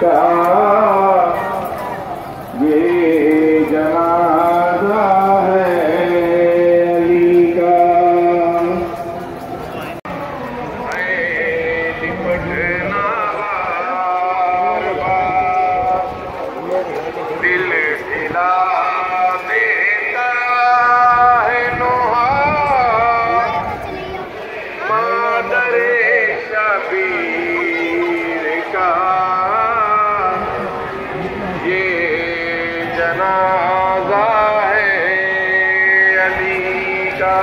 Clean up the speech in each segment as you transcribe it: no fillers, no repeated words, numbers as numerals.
का ये जनाजा है अली का। दिल हिला देता है नोहा मादरे शबीर का ये जनाजा है अली का।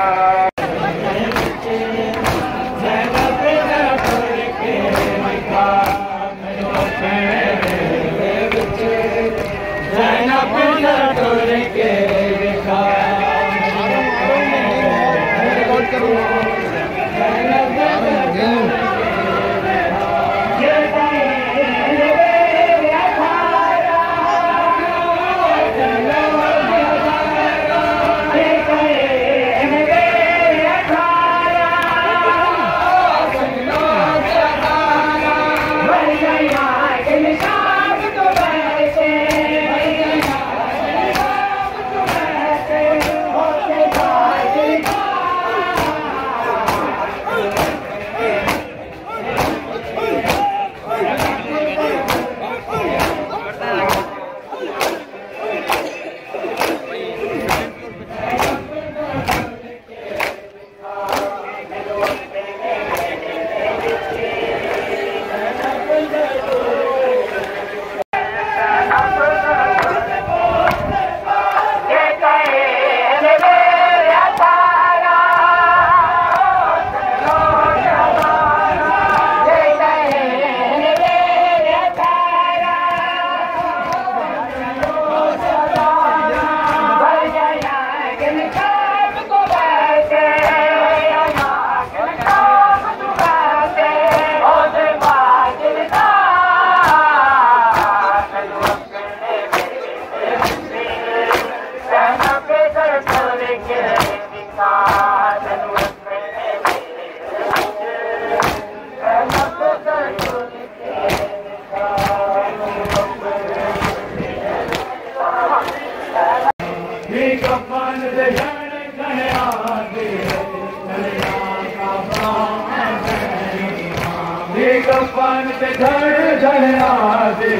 कफन पे धड़ झड़ना दे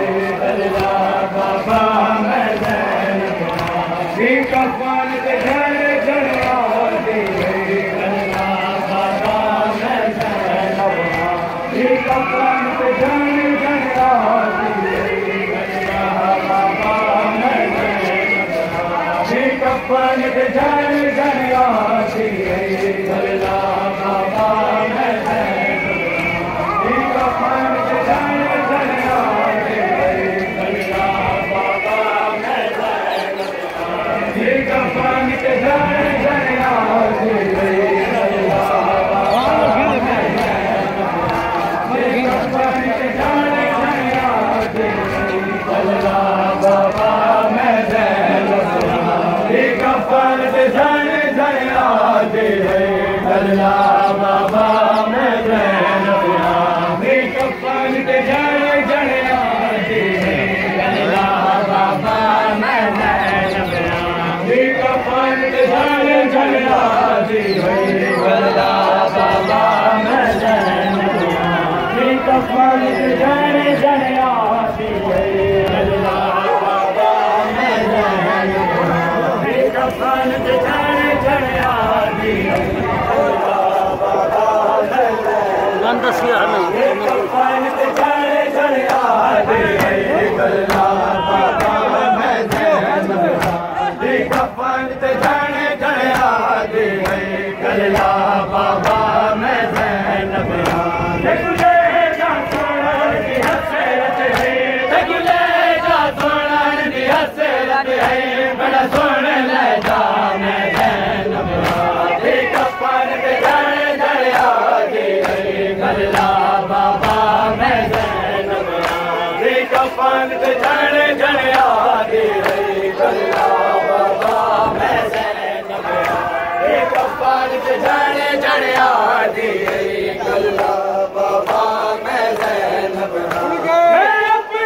अल्लाह बाबा मैं कफन पे धड़ झड़ना दे अल्लाह बाबा मैं कफन पे धड़ झड़ना दे अल्लाह बाबा मैं कफन पे धड़ झड़ना दे अल्लाह बाबा मैं अल्लाह बाबा मैं कफन के जड़ जड़िया अल्लाह बाबा मैं कफन के जड़ जड़िया अल्लाह बाबा मैं कफन के जड़ जड़िया अल्लाह बाबा मैं कफन के जड़ जड़िया कफन पे जड़ जड़िया दे अल्लाह बाबा मैं कफन पे जड़ जड़िया दे अल्लाह बाबा मैं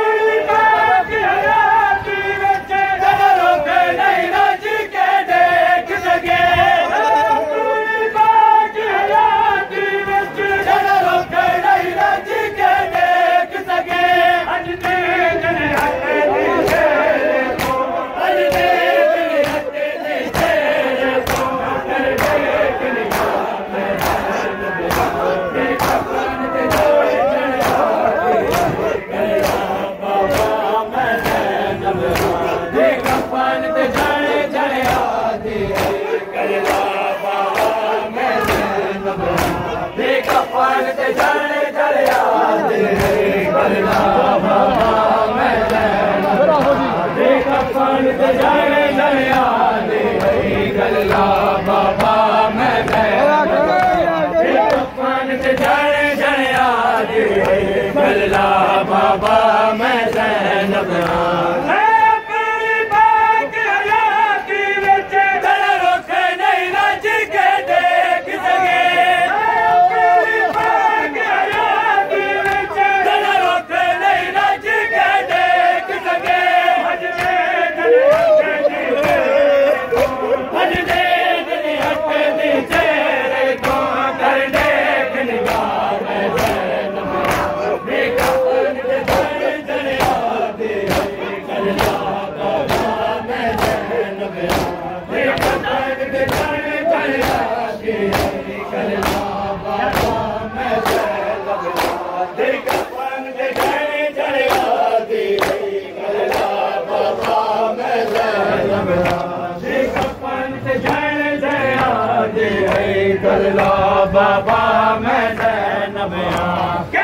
करला बाबा मैं नबिया के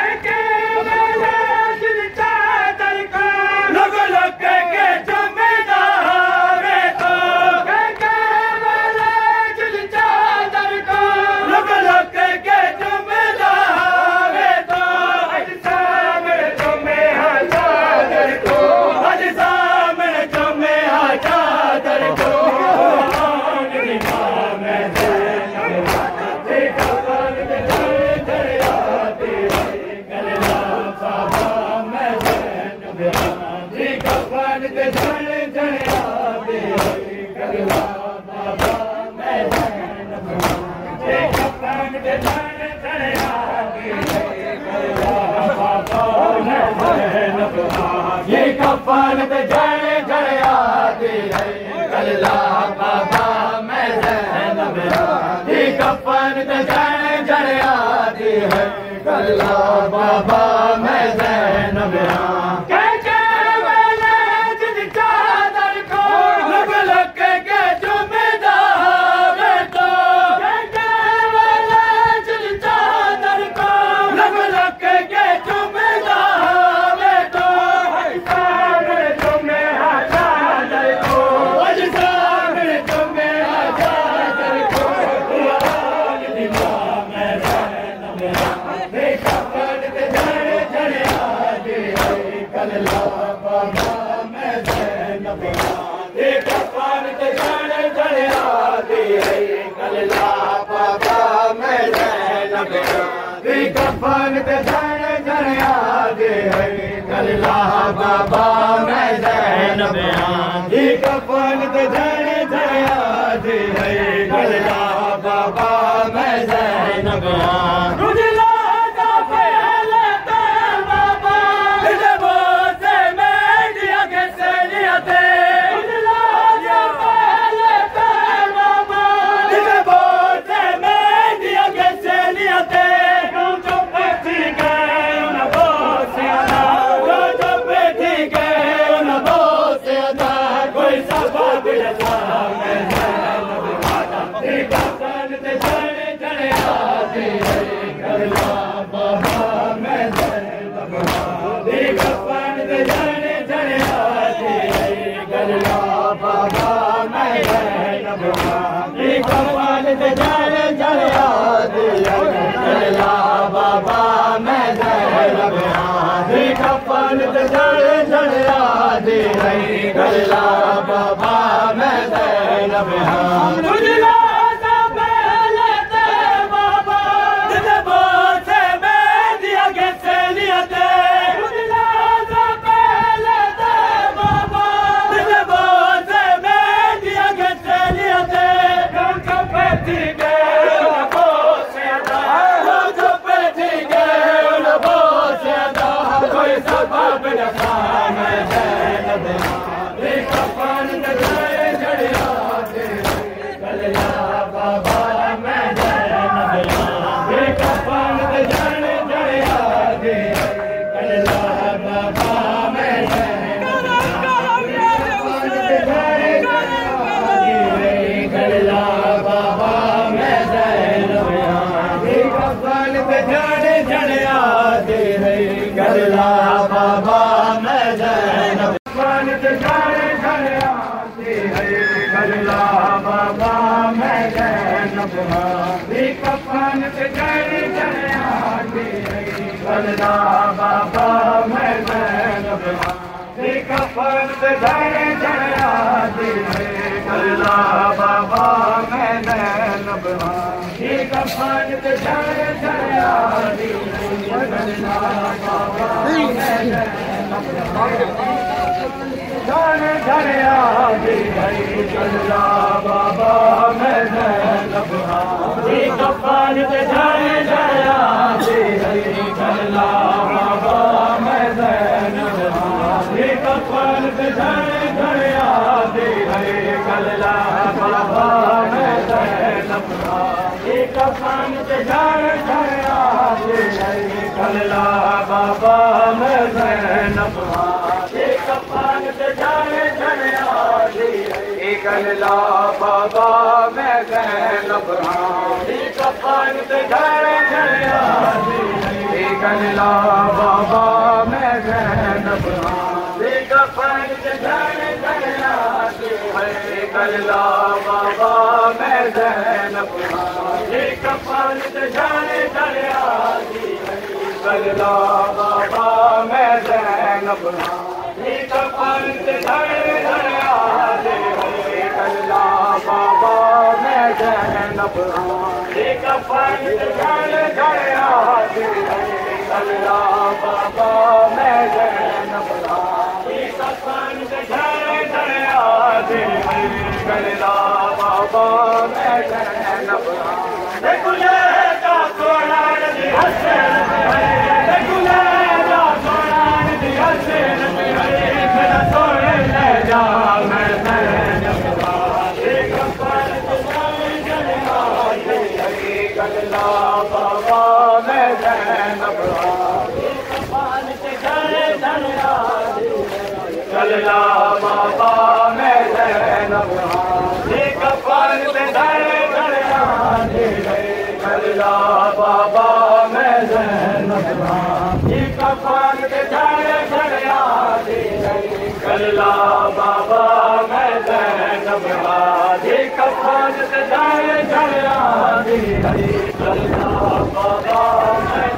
चादर को लग लग के जमेदार तो के चादर को लग लग के जमेदार तो आज सामने जमे चादर को आज सामने जमे चादर को ये कफन पे जड़े जड़े आती है कल्ला बाबा मैं ज़ैनब ये कफन पे जड़े जड़े आती है कल्ला बाबा मैं ज़ैनब कफन पे जड़े जड़े आते है कल्ला बाबा मैं ज़ैनब ये कफन पे जड़े जड़े आते है कल्ला बाबा मैं ज़ैनब कल्ला बाबा मैं ज़ैनब तुझला सा पहले ते बाबा तुझे बहुत से मैं दिया के से लिया ते तुझला सा पहले ते बाबा तुझे बहुत से मैं दिया के से लिया ते कौन कपे ठीक है उन बहुत से अदा कौन कपे ठीक है उन बहुत से अदा कोई सबब रखा मैं ज़ैनब कफन पे जड़े जड़े आते कल्ला बाबा मैं ज़ैनब ये कफन पे जड़े जड़े आते कल्ला बाबा मैं ज़ैनब कल्ला बाबा मैं ज़ैनब ये कफन पे जड़े जड़े आते कल्ला बाबा मैं ज़ैनब कल्ला बाबा मैं ज़ैनब कफन पे जड़े जड़े आती है कल्ला बाबा मैं ज़ैनब कफन पे जड़े जड़े आती है कल्ला बाबा मैं ज़ैनब कफन पे जड़े जड़े आती है कल्ला बाबा मैं ज़ैनब जाने जाने आगे गई कल्ला बाबा मैं ज़ैनब ये कफन पे जाने जाने आगे गई कल्ला बाबा मैं ज़ैनब ये कफन पे जाने जाने आगे गई कल्ला बाबा मैं ज़ैनब ये कफन पे जाने जाने आगे गई कल्ला बाबा गल्ला बाबा मैं ज़ैनब कफ़न ते झड़े झड़िया गल्ला बाबा मैं ज़ैनब कफ़न ते झड़े झड़िया गल्ला बाबा मैं ज़ैनब कफ़न ते झड़े झड़िया गल्ला बाबा मैं ज़ैनब कफ़न ते झड़े झड़िया गल्ला बाबा मैं ज़ैनब कफ़न ते झड़े झड़िया गल्ला बाबा मैं ज़ैनब कफ़न ते झड़े झड़िया गल्ला बाबा मैं ज़ैनब गुले जा सोना दी हसन गुले जा सोना दी हसन मेरा सोने ले जा मैं ज़ैनब गल्ला बाबा मैं ज़ैनब कफ़न ते झड़े झड़िया गल्ला बाबा मैं ज़ैनब कफ़न ते झड़े झड़िया गल्ला बाबा मैं ज़ैनब कफ़न ते झड़े झड़िया गल्ला बाबा मैं ज़ैनब कफ़न ते झड़े झड़िया गल्ला बाबा मैं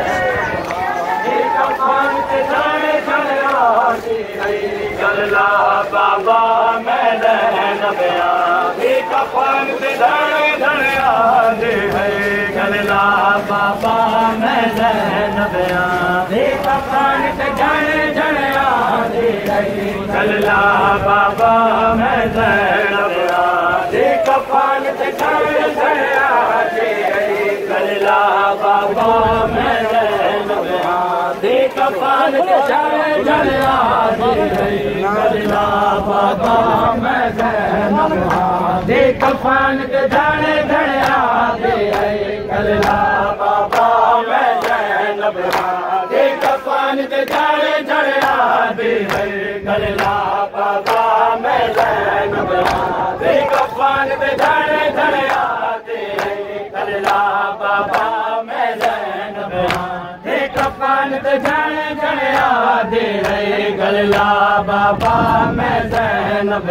कफ़न ते झड़े झड़िया गल्ला बाबा मैं ज़ैनब कफ़न ते झड़े झड़िया गल्ला बाबा मैं ज़ैनब कफ़न ते झड़े झड़िया गल्ला बाबा मैं ज़ैनब कफ़न ते झड़े झड़िया गल्ला बाबा मैं ज़ैनब कफ़न ते झड़े झड़िया गल्ला बाबा मैं ज़ैनब कफ़न ते झड़े झड़िया गल्ला बाबा मैं ज़ैनब कफ़न ते झड़े झड़िया गल्ला बाबा मैं ज़ैनब कफ़न ते झड़े झड़िया गल्ला बाबा मैं ज़ैनब कफ़न ते झड़े झड़िया गल्ला बाबा मैं ज़ैनब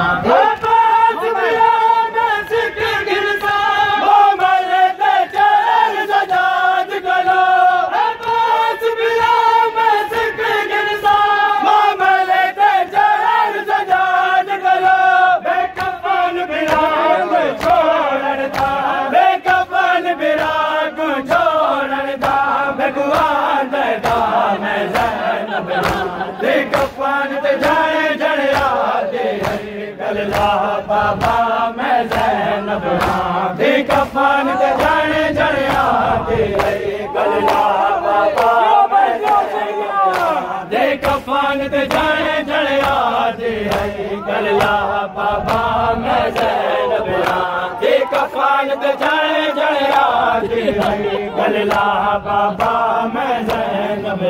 कफ़न ते झड़े झड़िया गल्ला बाबा मैं ज़ैनब कफ़न ते झड़े झड़िया गल्ला बाबा मैं ज़ैनब कफ़न ते झड़े झड़िया गल्ला बाबा मैं ज़ैनब कफ़न ते झड़े झड़िया गल्ला बाबा मैं ज़ैनब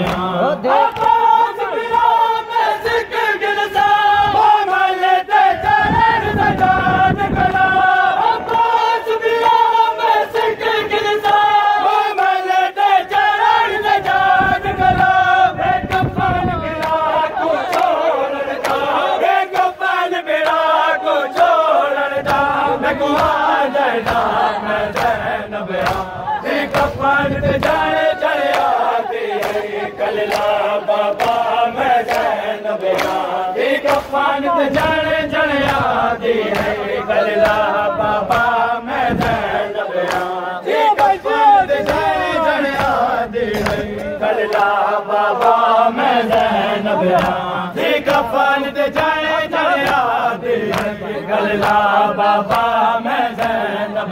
कफ़न ते झड़े झड़िया गल्ला बाबा मैं ज़ैनब कफ़न ते झड़े झड़िया गल्ला बाबा मैं ज़ैनब कफ़न ते झड़े झड़िया गल्ला बाबा मैं ज़ैनब कफ़न ते झड़े झड़िया गल्ला बाबा मैं ज़ैनब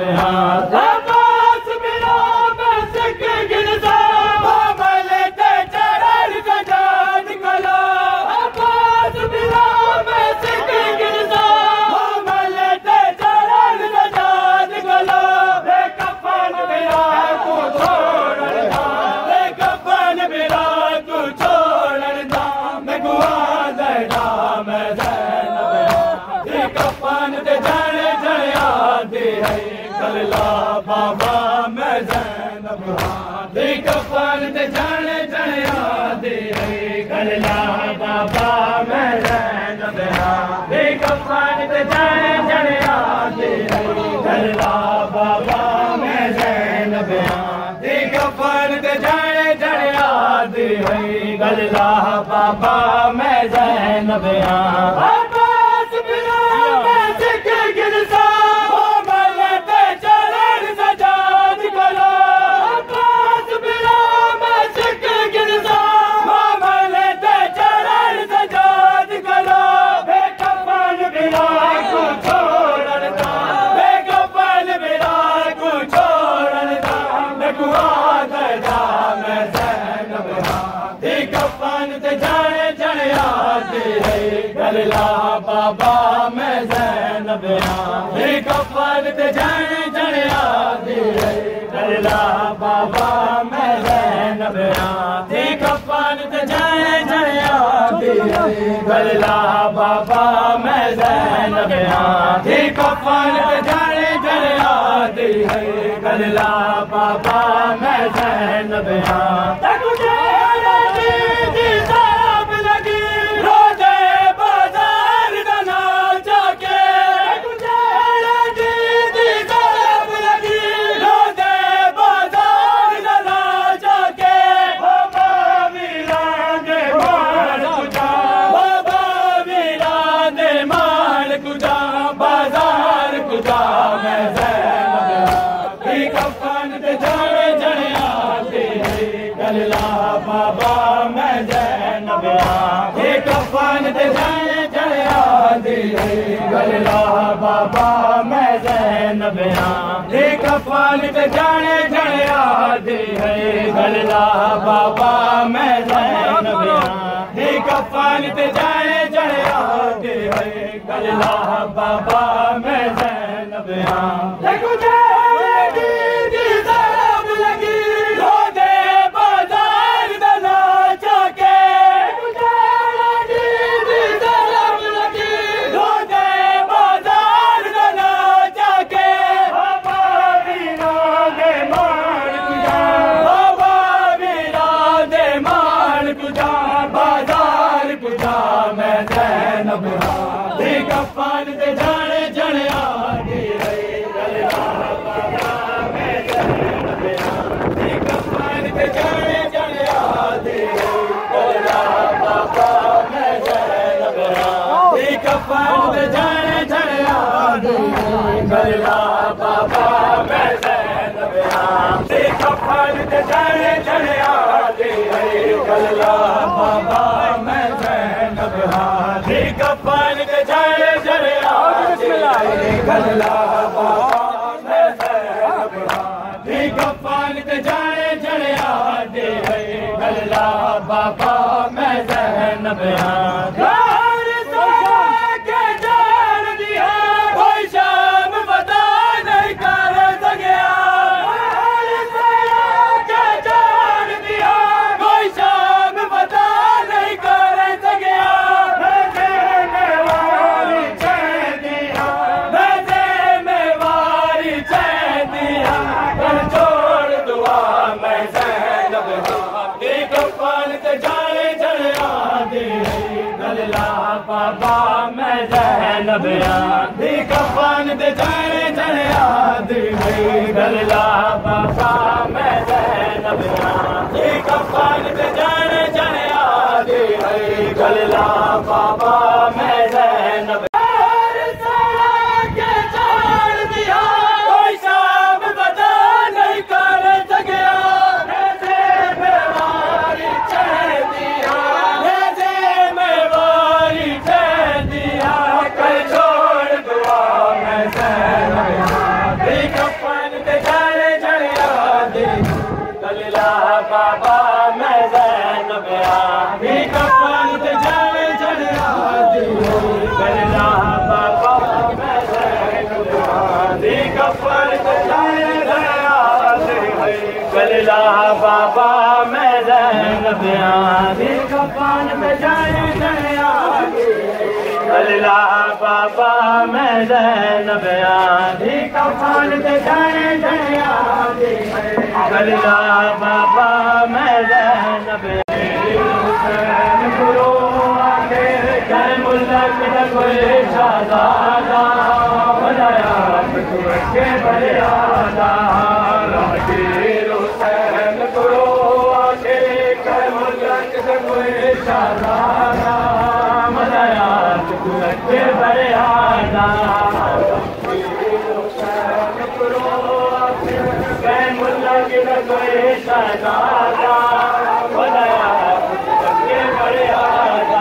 कफ़न बिरा तू छोड़दा गल्ला बाबा मैं ज़ैनब दी कफन ते जाने जड़िया दी गल्ला बाबा मैं ज़ैनब दी कफन ते जाने जड़िया दी गल्ला बाबा मैं ज़ैनब अब्बास बिना मैं सिख गिरसा ओ मलते चरण सजाद करो अब्बास बिना मैं सिख गिरसा ओ मलते चरण सजाद करो बेकफन बिना को छोड़ना बेकफन बिना को छोड़ना नकुआ दजा मैं ज़ैनब दी कफन ते जाने जड़िया दी गल्ला बाबा मैं ज़ैनब दी कफन ते जाने जड़िया दी गल्ला बाबा मैं ज़ैनब दी कफन ते जाने जड़िया दी गल्ला बाबा मैं ज़ैनब दी कफन ते जाने जड़िया दी गल्ला बाबा मैं ज़ैनब गल्ला बाबा मैं ज़ैनब दी कफन ते जाने जड़िया दी गल्ला बाबा मैं ज़ैनब दी कफन ते जाने जड़िया दी गल्ला बाबा मैं ज़ैनब दी कफन ते जाने जड़िया दी गल्ला बाबा मैं ज़ैनब दी कफन ते जाने जड़िया दी गल्ला बाबा मैं ज़ैनब दी कफन ते जाने जड़िया दी गल्ला बाबा मैं ज़ैनब दी कफन ते जाने जड़िया दी गल्ला बाबा मैं ज़ैनब दी कफन ते जाने जड़िया दी गल्ला बाबा मैं ज़ैनब दी कफन ते जाने जड़िया गल्ला बाबा मैं ज़ैनब दी कफन ते जाने जड़िया दे गल्ला बाबा मैं ज़ैनब बाबा मैं ज़ैनब दी कफन ते जाने जड़िया दी गल्ला बाबा मैं ज़ैनब दी कफन ते जाने जड़िया दी गल्ला बाबा मैं ज़ैनब बाबा मैं ज़ैनब दी कफन ते जाने जड़िया दी गल्ला बाबा मैं ज़ैनब दी कफन ते जाने जड़िया दी गल्ला बाबा मैं ज़ैनब दी कफन ते जाने जड़िया दी गल्ला बाबा मैं ज़ैनब दी कफन ते जाने जड़िया दी गल्ला बाबा मैं ज़ैनब कोई शहजादा बनाया के बलियादा राजीर हुसैन करो आके मुल्क से कोई शहजादा बनाया के बलियादा हुसैन करो आके मुल्क से कोई शहजादा बनाया के बलियादा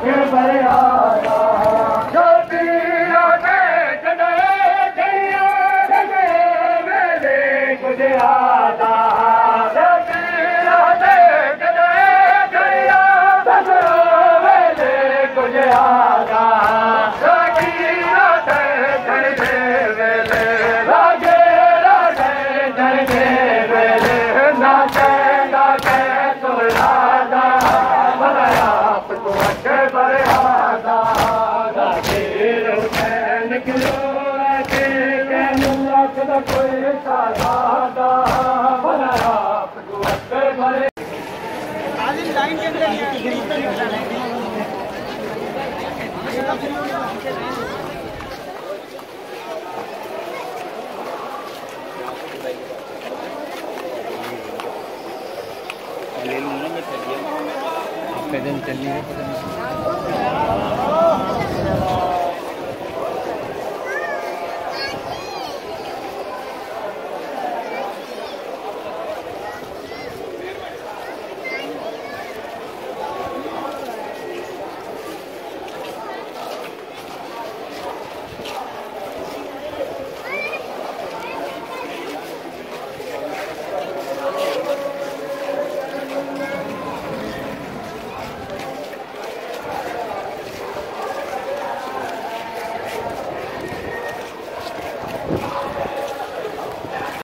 लाइन के अंदर ले लूँगा मैं, पैदल चलनी है।